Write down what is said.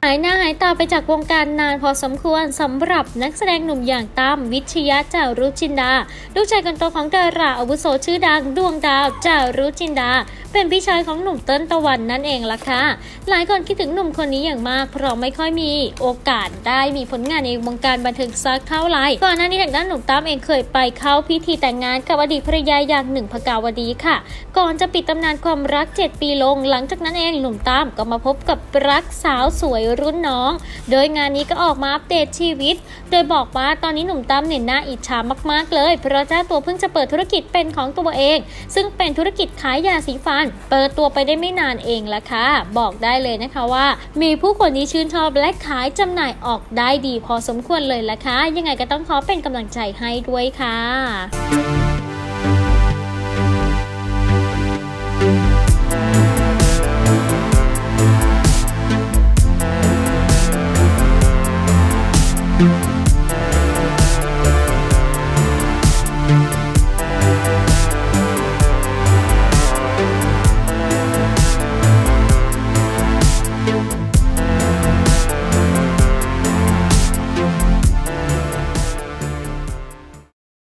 ายหน้าหายตาไปจากวงการนานพอสมควรสำหรับนักแสดงหนุ่มอย่างตั้มวิชยะ จารุจินดาลูกชายคนโตของดาราอาวุโสชื่อดังดวงดาว จารุจินดาเป็นพี่ชายของหนุ่มเติ้ลตะวันนั่นเองล่ะค่ะหลายคนคิดถึงหนุ่มคนนี้อย่างมากเพราะไม่ค่อยมีโอกาสได้มีผลงานในวงการบันเทิงสักเท่าไหร่ก่อนหน้านี้ทางด้านหนุ่มตั้มเองเคยไปเข้าพิธีแต่งงานกับอดีตภรรยาอย่างหนึ่งภกาวดีค่ะก่อนจะปิดตำนานความรัก7 ปีลงหลังจากนั้นเองหนุ่มตั้มก็มาพบกับรักสาวสวยรุ่นน้องโดยงานนี้ก็ออกมาอัปเดตชีวิตโดยบอกว่าตอนนี้หนุ่มตั้มเนี่ยน่าอิจฉามากๆเลยเพราะเจ้าตัวเพิ่งจะเปิดธุรกิจเป็นของตัวเองซึ่งเป็นธุรกิจขายยาสีฟันเปิดตัวไปได้ไม่นานเองละค่ะบอกได้เลยนะคะว่ามีผู้คนที่ชื่นชอบและขายจำหน่ายออกได้ดีพอสมควรเลยละค่ะยังไงก็ต้องขอเป็นกำลังใจให้ด้วยค่ะ